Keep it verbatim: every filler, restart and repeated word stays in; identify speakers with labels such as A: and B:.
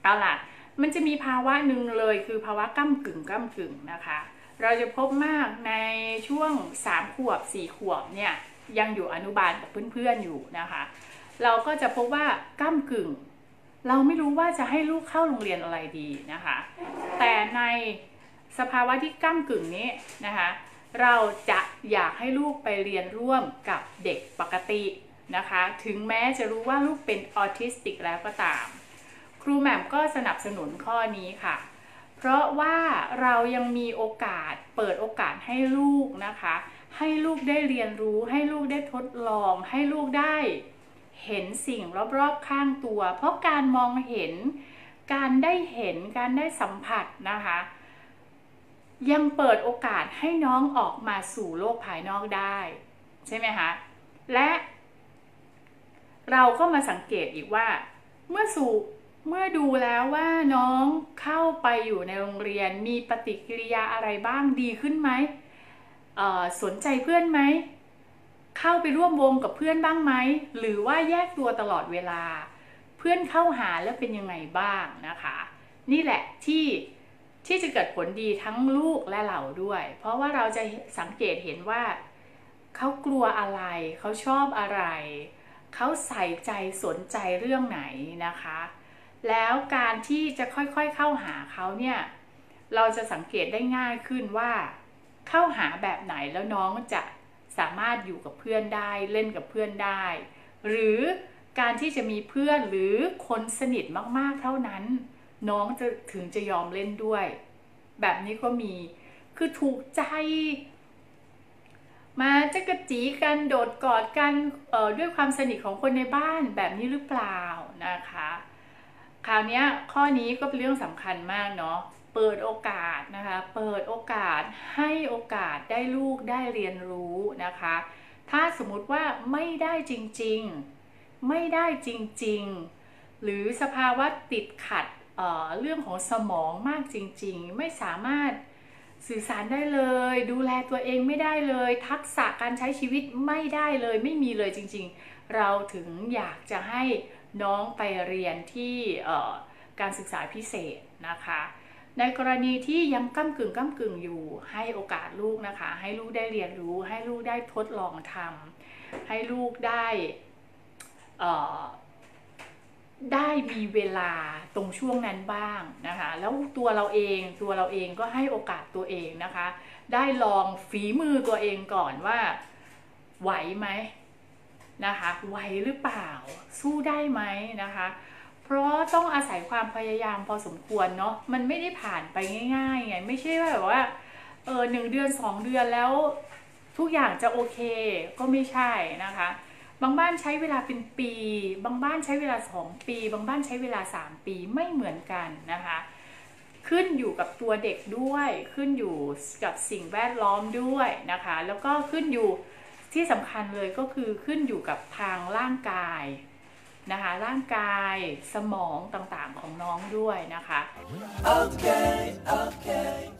A: เอาล่ะมันจะมีภาวะหนึ่งเลยคือภาวะก้ำกึ่งก้ำกึ่งนะคะเราจะพบมากในช่วงสามขวบสี่ขวบเนี่ยยังอยู่อนุบาลกับเพื่อนๆอยู่นะคะเราก็จะพบว่าก้ำกึ่งเราไม่รู้ว่าจะให้ลูกเข้าโรงเรียนอะไรดีนะคะแต่ในสภาวะที่ก้ำกึ่งนี้นะคะเราจะอยากให้ลูกไปเรียนร่วมกับเด็กปกตินะคะถึงแม้จะรู้ว่าลูกเป็นออทิสติกแล้วก็ตามครูแหม่มก็สนับสนุนข้อนี้ค่ะเพราะว่าเรายังมีโอกาสเปิดโอกาสให้ลูกนะคะให้ลูกได้เรียนรู้ให้ลูกได้ทดลองให้ลูกได้เห็นสิ่งรอบๆข้างตัวเพราะการมองเห็นการได้เห็นการได้สัมผัสนะคะยังเปิดโอกาสให้น้องออกมาสู่โลกภายนอกได้ใช่ไหมคะและเราก็มาสังเกตอีกว่าเมื่อสู่เมื่อดูแล้วว่าน้องเข้าไปอยู่ในโรงเรียนมีปฏิกิริยาอะไรบ้างดีขึ้นไหมสนใจเพื่อนไหมเข้าไปร่วมวงกับเพื่อนบ้างไหมหรือว่าแยกตัวตลอดเวลาเพื่อนเข้าหาแล้วเป็นยังไงบ้างนะคะนี่แหละที่ที่จะเกิดผลดีทั้งลูกและเราด้วยเพราะว่าเราจะสังเกตเห็นว่าเขากลัวอะไรเขาชอบอะไรเขาใส่ใจสนใจเรื่องไหนนะคะแล้วการที่จะค่อยๆเข้าหาเขาเนี่ยเราจะสังเกตได้ง่ายขึ้นว่าเข้าหาแบบไหนแล้วน้องจะสามารถอยู่กับเพื่อนได้เล่นกับเพื่อนได้หรือการที่จะมีเพื่อนหรือคนสนิทมากๆเท่านั้นน้องจะถึงจะยอมเล่นด้วยแบบนี้ก็มีคือถูกใจมาจะกระจีกันโดดกอดกันด้วยความสนิทของคนในบ้านแบบนี้หรือเปล่านะคะคราวนี้ข้อนี้ก็เป็นเรื่องสำคัญมากเนาะเปิดโอกาสนะคะเปิดโอกาสให้โอกาสได้ลูกได้เรียนรู้นะคะถ้าสมมุติว่าไม่ได้จริงๆไม่ได้จริงๆหรือสภาวะติดขัด เอ่อ เรื่องของสมองมากจริงๆไม่สามารถสื่อสารได้เลยดูแลตัวเองไม่ได้เลยทักษะการใช้ชีวิตไม่ได้เลยไม่มีเลยจริงๆเราถึงอยากจะให้น้องไปเรียนที่การศึกษาพิเศษนะคะในกรณีที่ยังก้ำกึ่งก้ำกึ่งอยู่ให้โอกาสลูกนะคะให้ลูกได้เรียนรู้ให้ลูกได้ทดลองทำให้ลูกได้ได้มีเวลาตรงช่วงนั้นบ้างนะคะแล้วตัวเราเองตัวเราเองก็ให้โอกาสตัวเองนะคะได้ลองฝีมือตัวเองก่อนว่าไหวไหมนะคะไหวหรือเปล่าสู้ได้ไหมนะคะเพราะต้องอาศัยความพยายามพอสมควรเนาะมันไม่ได้ผ่านไปง่ายๆไงไม่ใช่ว่าแบบว่าเออหนึ่งเดือนสองเดือนแล้วทุกอย่างจะโอเคก็ไม่ใช่นะคะบางบ้านใช้เวลาเป็นปีบางบ้านใช้เวลาสองปีบางบ้านใช้เวลาสามปีไม่เหมือนกันนะคะขึ้นอยู่กับตัวเด็กด้วยขึ้นอยู่กับสิ่งแวดล้อมด้วยนะคะแล้วก็ขึ้นอยู่ที่สำคัญเลยก็คือขึ้นอยู่กับทางร่างกายนะคะร่างกายสมองต่างๆของน้องด้วยนะคะ okay, okay.